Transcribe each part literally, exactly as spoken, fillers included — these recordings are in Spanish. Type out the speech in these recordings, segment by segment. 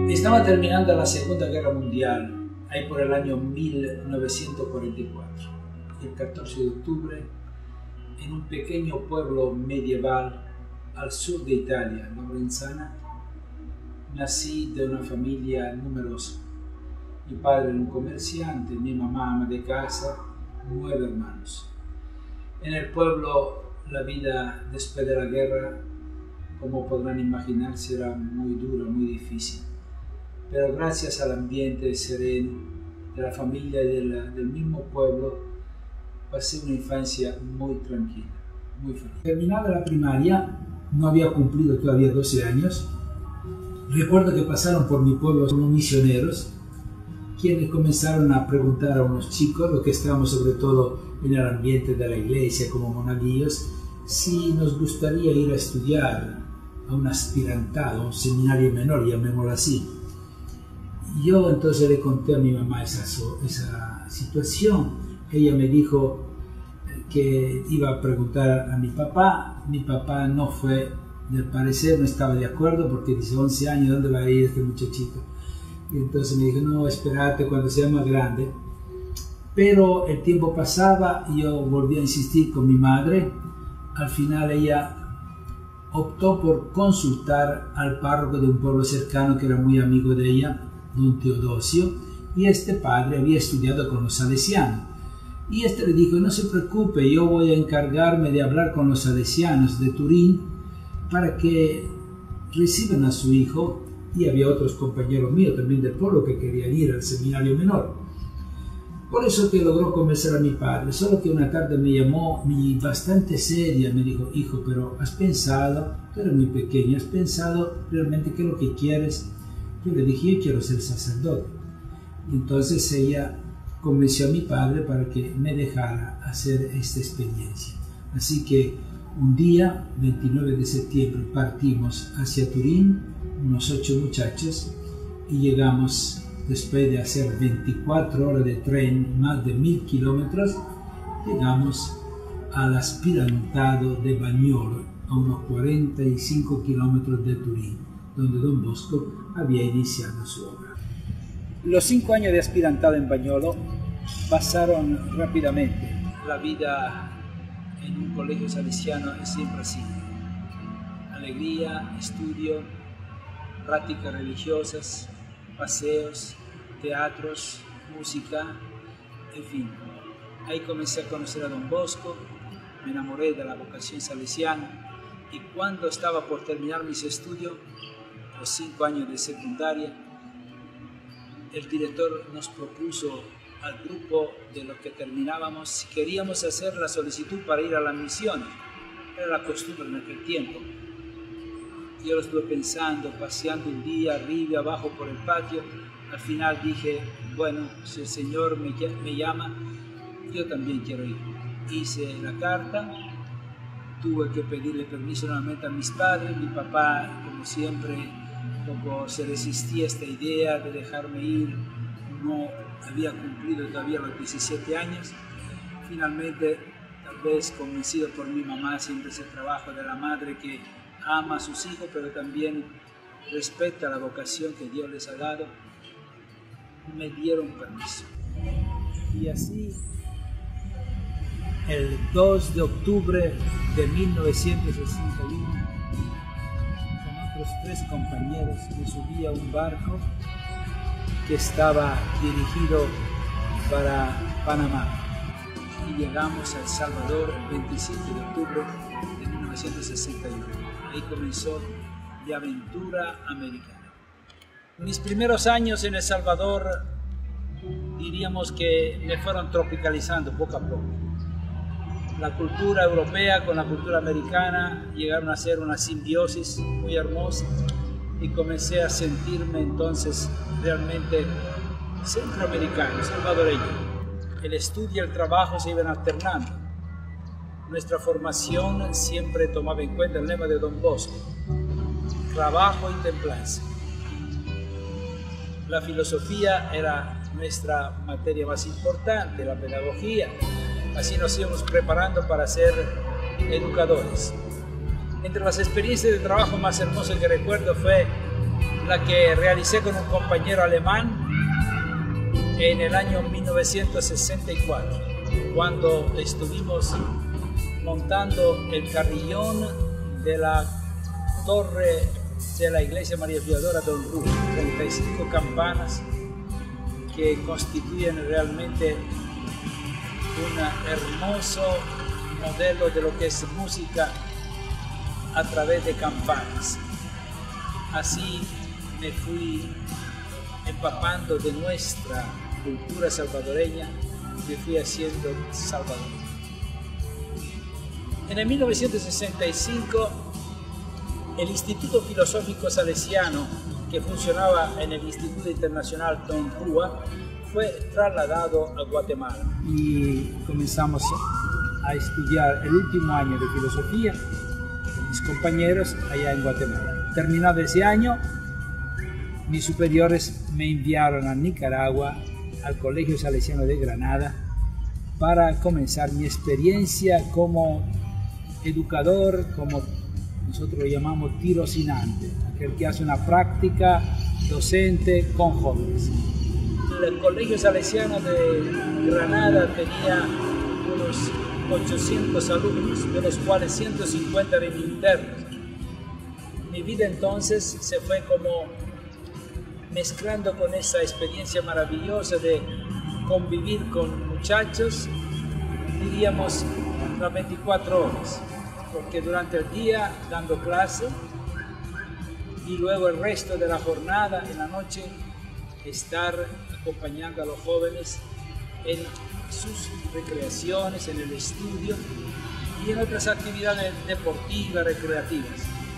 Estaba terminando la Segunda Guerra Mundial, ahí por el año mil novecientos cuarenta y cuatro. El catorce de octubre, en un pequeño pueblo medieval al sur de Italia, Lorenzana, nací de una familia numerosa. Mi padre era un comerciante, mi mamá ama de casa, nueve hermanos. En el pueblo la vida después de la guerra, como podrán imaginarse, era muy dura, muy difícil. Pero gracias al ambiente sereno de la familia y de la, del mismo pueblo, pasé una infancia muy tranquila, muy feliz. Terminada la primaria, no había cumplido todavía doce años. Recuerdo que pasaron por mi pueblo unos misioneros, quienes comenzaron a preguntar a unos chicos, los que estábamos sobre todo en el ambiente de la iglesia como monaguillos, si nos gustaría ir a estudiar a un aspirantado, a un seminario menor, llamémoslo así. Yo entonces le conté a mi mamá esa, esa situación. Ella me dijo que iba a preguntar a mi papá. Mi papá no fue del parecer, no estaba de acuerdo, porque dice, once años, ¿dónde va a ir este muchachito? Y entonces me dijo, no, espérate cuando sea más grande. Pero el tiempo pasaba y yo volví a insistir con mi madre. Al final ella optó por consultar al párroco de un pueblo cercano que era muy amigo de ella, don Teodosio, y este padre había estudiado con los salesianos. Y este le dijo, no se preocupe, yo voy a encargarme de hablar con los salesianos de Turín para que reciban a su hijo. Y había otros compañeros míos también del pueblo que querían ir al seminario menor. Por eso que logró convencer a mi padre, solo que una tarde me llamó y bastante seria, me dijo, hijo, pero has pensado, tú eres muy pequeño, has pensado realmente qué es lo que quieres. Yo le dije, yo quiero ser sacerdote. Entonces ella convenció a mi padre para que me dejara hacer esta experiencia. Así que un día, veintinueve de septiembre, partimos hacia Turín, unos ocho muchachos, y llegamos, después de hacer veinticuatro horas de tren, más de mil kilómetros, llegamos al aspirantado de Bagnolo, a unos cuarenta y cinco kilómetros de Turín, donde Don Bosco había iniciado su obra. Los cinco años de aspirantado en Bagnolo pasaron rápidamente. La vida en un colegio salesiano es siempre así. Alegría, estudio, prácticas religiosas, paseos, teatros, música, en fin. Ahí comencé a conocer a Don Bosco, me enamoré de la vocación salesiana y cuando estaba por terminar mis estudios, los cinco años de secundaria, el director nos propuso al grupo de los que terminábamos si queríamos hacer la solicitud para ir a la misión. Era la costumbre en aquel tiempo. Yo lo estuve pensando, paseando un día arriba y abajo por el patio. Al final dije, bueno, si el Señor me, me llama, yo también quiero ir. Hice la carta, tuve que pedirle permiso nuevamente a mis padres. Mi papá, como siempre, poco se resistía a esta idea de dejarme ir. No había cumplido todavía los diecisiete años. Finalmente, tal vez convencido por mi mamá, siempre ese trabajo de la madre que ama a sus hijos, pero también respeta la vocación que Dios les ha dado, me dieron permiso. Y así, el dos de octubre de mil novecientos sesenta y uno, con otros tres compañeros, me subí a un barco que estaba dirigido para Panamá y llegamos a El Salvador el veintisiete de octubre de mil novecientos sesenta y uno. Ahí comenzó mi aventura americana. Mis primeros años en El Salvador, diríamos que me fueron tropicalizando poco a poco. La cultura europea con la cultura americana llegaron a ser una simbiosis muy hermosa y comencé a sentirme entonces realmente centroamericano, salvadoreño. El estudio y el trabajo se iban alternando. Nuestra formación siempre tomaba en cuenta el lema de Don Bosco, trabajo y templanza. La filosofía era nuestra materia más importante, la pedagogía. Así nos íbamos preparando para ser educadores. Entre las experiencias de trabajo más hermosas que recuerdo fue la que realicé con un compañero alemán en el año mil novecientos sesenta y cuatro, cuando estuvimos montando el carrillón de la torre de la iglesia María Auxiliadora de Oruro, treinta y cinco campanas que constituyen realmente un hermoso modelo de lo que es música a través de campanas. Así me fui empapando de nuestra cultura salvadoreña, me fui haciendo salvadoreño. En el mil novecientos sesenta y cinco, el Instituto Filosófico Salesiano, que funcionaba en el Instituto Internacional Tonrua, fue trasladado a Guatemala. Y comenzamos a estudiar el último año de filosofía con mis compañeros allá en Guatemala. Terminado ese año, mis superiores me enviaron a Nicaragua, al Colegio Salesiano de Granada, para comenzar mi experiencia como educador, como nosotros lo llamamos tirocinante, aquel que hace una práctica docente con jóvenes. El Colegio Salesiano de Granada tenía unos ochocientos alumnos, de los cuales ciento cincuenta eran internos. Mi vida entonces se fue como mezclando con esa experiencia maravillosa de convivir con muchachos, diríamos las veinticuatro horas, porque durante el día dando clase y luego el resto de la jornada en la noche estar acompañando a los jóvenes en sus recreaciones, en el estudio y en otras actividades deportivas, recreativas.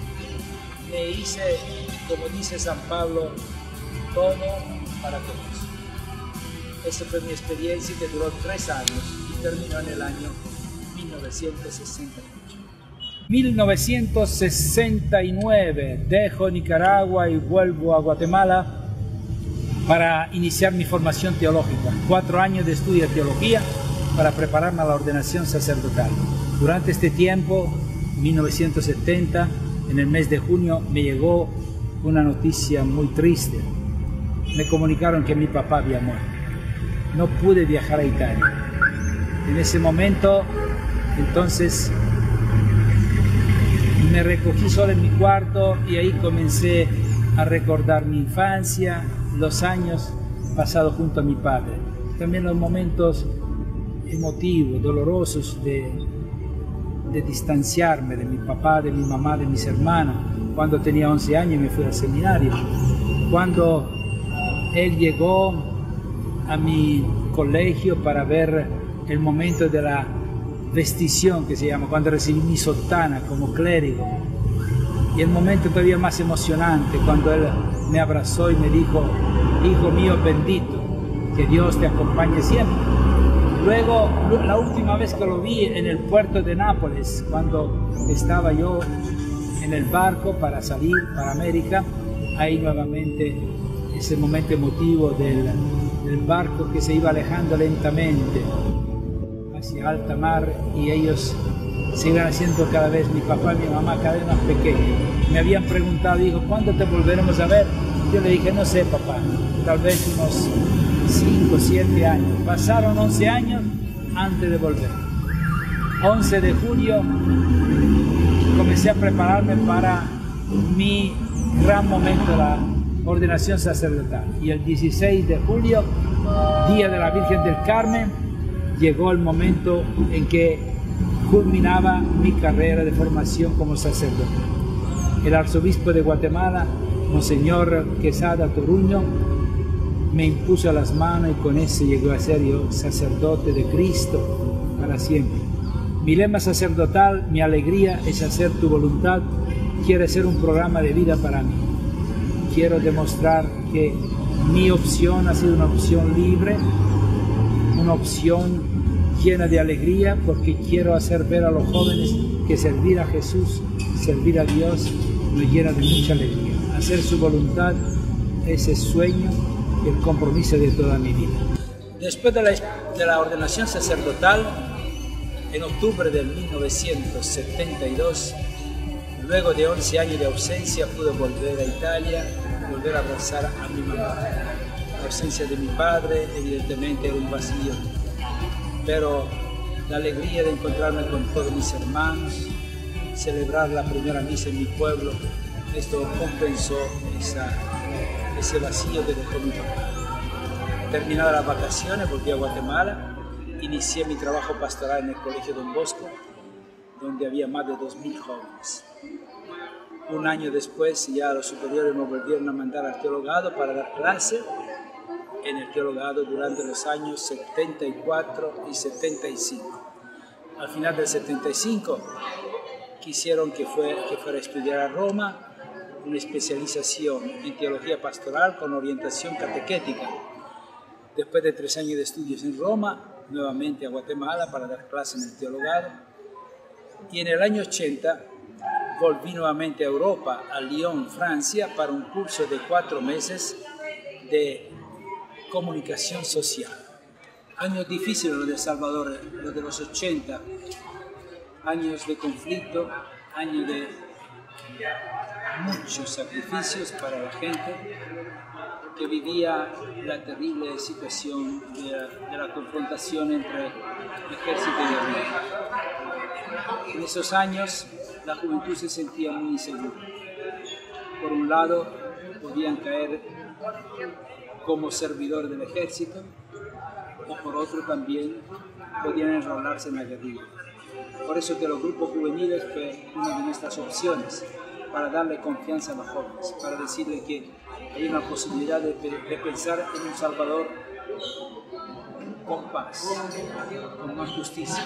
Me hice, como dice San Pablo, todo para todos. Esa fue mi experiencia que duró tres años y terminó en el año mil novecientos sesenta y ocho. mil novecientos sesenta y nueve dejo Nicaragua y vuelvo a Guatemala para iniciar mi formación teológica. Cuatro años de estudio de teología para prepararme a la ordenación sacerdotal. Durante este tiempo, mil novecientos setenta, en el mes de junio, me llegó una noticia muy triste. Me comunicaron que mi papá había muerto. No pude viajar a Italia. En ese momento, entonces, me recogí solo en mi cuarto y ahí comencé a recordar mi infancia, los años pasados junto a mi padre. También los momentos emotivos, dolorosos de, de distanciarme de mi papá, de mi mamá, de mis hermanos. Cuando tenía once años me fui al seminario. Cuando él llegó a mi colegio para ver el momento de la vestición, que se llama, cuando recibí mi sotana como clérigo. Y el momento todavía más emocionante, cuando él me abrazó y me dijo: hijo mío bendito, que Dios te acompañe siempre. Luego, la última vez que lo vi en el puerto de Nápoles, cuando estaba yo en el barco para salir para América, ahí nuevamente ese momento emotivo del, del barco que se iba alejando lentamente hacia alta mar y ellos se iban haciendo cada vez, mi papá y mi mamá, cada vez más pequeños. Me habían preguntado, hijo, ¿cuándo te volveremos a ver? Yo le dije, no sé, papá, tal vez unos cinco, siete años. Pasaron once años antes de volver. once de julio comencé a prepararme para mi gran momento de la ordenación sacerdotal. Y el dieciséis de julio, día de la Virgen del Carmen, llegó el momento en que culminaba mi carrera de formación como sacerdote. El arzobispo de Guatemala, Monseñor Quesada Toruño, me impuso las manos y con eso llegó a ser yo sacerdote de Cristo para siempre. Mi lema sacerdotal, mi alegría es hacer tu voluntad, quiere ser un programa de vida para mí. Quiero demostrar que mi opción ha sido una opción libre, una opción llena de alegría, porque quiero hacer ver a los jóvenes que servir a Jesús, servir a Dios, nos llena de mucha alegría. Hacer su voluntad es el sueño y el compromiso de toda mi vida. Después de la, de la ordenación sacerdotal, en octubre de mil novecientos setenta y dos, luego de once años de ausencia, pude volver a Italia, volví volver a abrazar a mi mamá. La ausencia de mi padre evidentemente era un vacío, pero la alegría de encontrarme con todos mis hermanos, celebrar la primera misa en mi pueblo, esto compensó esa, ese vacío que dejó mi papá. Terminadas las vacaciones, volví a Guatemala, inicié mi trabajo pastoral en el Colegio Don Bosco, donde había más de dos mil jóvenes. Un año después, ya los superiores me volvieron a mandar al teologado para dar clase en el teologado durante los años setenta y cuatro y setenta y cinco. Al final del setenta y cinco, quisieron que, fue, que fuera a estudiar a Roma, una especialización en teología pastoral con orientación catequética. Después de tres años de estudios en Roma, nuevamente a Guatemala para dar clases en el teologado. Y en el año ochenta volví nuevamente a Europa, a Lyon, Francia, para un curso de cuatro meses de comunicación social. Años difíciles los de El Salvador, los de los ochenta, años de conflicto, años de muchos sacrificios para la gente que vivía la terrible situación de la, de la confrontación entre ejército y guerrilla. En esos años la juventud se sentía muy insegura. Por un lado, podían caer como servidor del ejército, o por otro también podían enrolarse en la guerrilla. Por eso que los grupos juveniles fue una de nuestras opciones para darle confianza a los jóvenes, para decirles que hay una posibilidad de, de pensar en un Salvador con paz, con más justicia.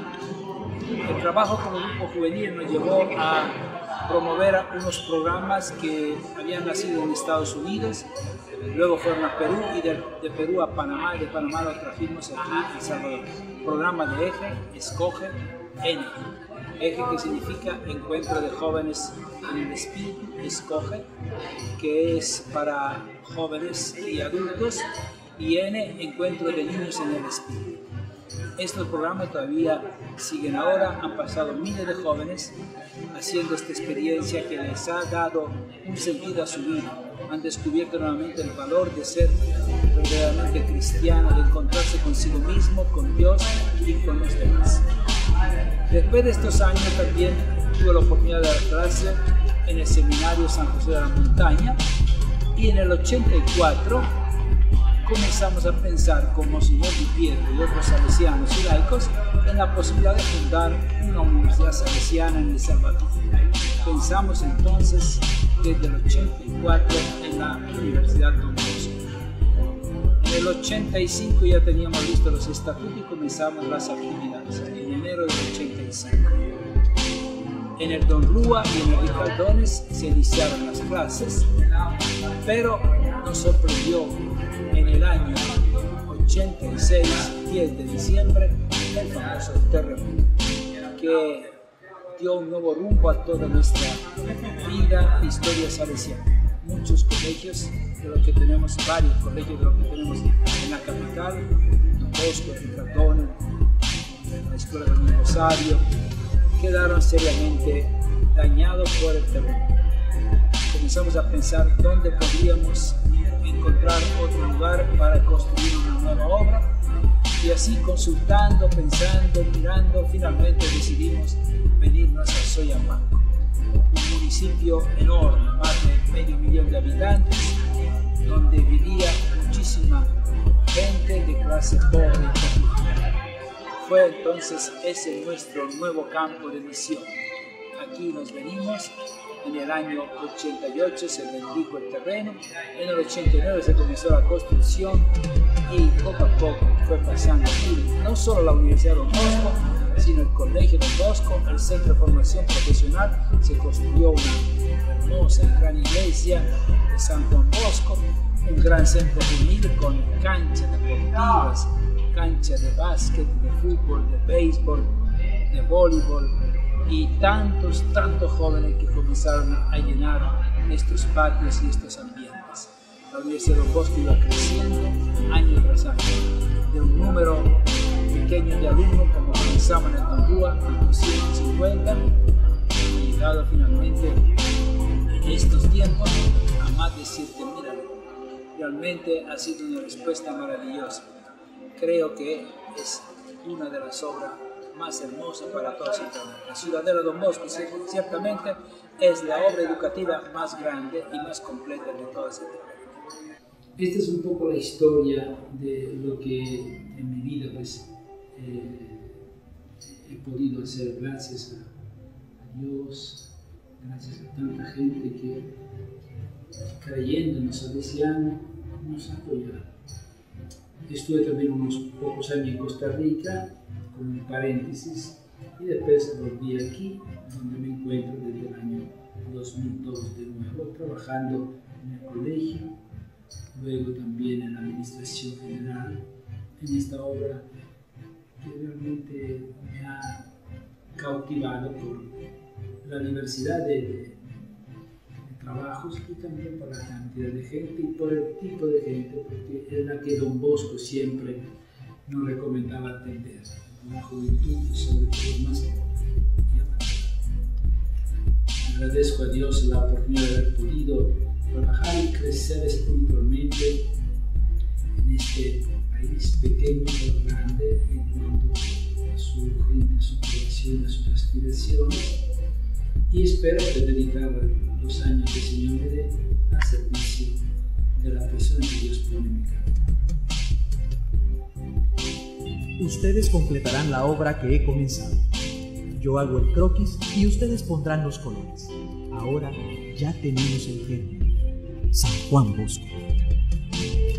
El trabajo con los grupos juveniles nos llevó a promover unos programas que habían nacido en Estados Unidos, luego fueron a Perú y de, de Perú a Panamá, y de Panamá lo trajimos aquí en El Salvador. Programa de EJE, Escoge, N. EJE, que significa Encuentro de Jóvenes en el Espíritu, Escoge, que es para jóvenes y adultos, y N, Encuentro de Niños en el Espíritu. Estos programas todavía siguen ahora, han pasado miles de jóvenes haciendo esta experiencia que les ha dado un sentido a su vida. Han descubierto nuevamente el valor de ser verdaderamente cristiano, de encontrarse consigo mismo, con Dios y con los demás. Después de estos años también tuve la oportunidad de dar clase en el Seminario San José de la Montaña, y en el ochenta y cuatro comenzamos a pensar con Monseñor Di Pietro y otros salesianos y laicos en la posibilidad de fundar una universidad salesiana en El Salvador. Pensamos entonces desde el ochenta y cuatro en la Universidad Don Bosco. En el ochenta y cinco ya teníamos listos los estatutos y comenzamos las actividades, en enero del ochenta y cinco. En el Don Rúa y en el Ricaldones se iniciaron las clases, pero nos sorprendió en el año ochenta y seis, diez de diciembre, el famoso terremoto, que dio un nuevo rumbo a toda nuestra vida e historia salesiana. Muchos colegios, de los que tenemos, varios colegios de los que tenemos en la capital, Don Bosco, Ricaldones, la Escuela del Rosario, quedaron seriamente dañados por el terremoto. Comenzamos a pensar dónde podríamos encontrar otro lugar para construir una nueva obra, y así consultando, pensando, mirando, finalmente decidimos venirnos a Soyamango, un municipio enorme, más de medio millón de habitantes, donde vivía muchísima gente de clase pobre y popular. Fue entonces ese nuestro nuevo campo de misión. Aquí nos venimos. En el año ochenta y ocho se bendijo el terreno, en el ochenta y nueve se comenzó la construcción y poco a poco fue pasando aquí no solo la Universidad Don Bosco, sino el Colegio Don Bosco, el Centro de Formación Profesional. Se construyó una hermosa y gran iglesia de San Juan Bosco, un gran centro juvenil con canchas deportivas, canchas de básquet, de fútbol, de béisbol, de voleibol, y tantos, tantos jóvenes que comenzaron a llenar estos patios y estos ambientes. La Universidad de Don Bosco iba creciendo año tras año, de un número pequeño de alumnos, como comenzamos en el Don Rúa, en doscientos cincuenta, y llegado finalmente en estos tiempos a más de siete mil alumnos. Realmente ha sido una respuesta maravillosa. Creo que es una de las obras más hermosas para toda Centroamérica. La Ciudadela Don Bosco ciertamente es la obra educativa más grande y más completa de toda Centroamérica. Esta es un poco la historia de lo que en mi vida pues, eh, he podido hacer gracias a, a Dios, gracias a tanta gente que creyéndonos, salesianos, nos ha apoyado. Estuve también unos pocos años en Costa Rica, como un paréntesis, y después volví aquí, donde me encuentro desde el año dos mil dos de nuevo, trabajando en el colegio, luego también en la administración general, en esta obra que realmente me ha cautivado por la diversidad de, de, de trabajos y también por la cantidad de gente y por el tipo de gente, porque es la que Don Bosco siempre nos recomendaba atender, la juventud y sobre todo más pobres. Agradezco a Dios la oportunidad de haber podido trabajar y crecer espiritualmente en este país pequeño pero grande en cuanto a su gente, a su población, a sus aspiraciones, y espero dedicar los años que el Señor me dé al servicio de la persona que Dios pone en mi camino. Ustedes completarán la obra que he comenzado. Yo hago el croquis y ustedes pondrán los colores. Ahora ya tenemos el genio. San Juan Bosco.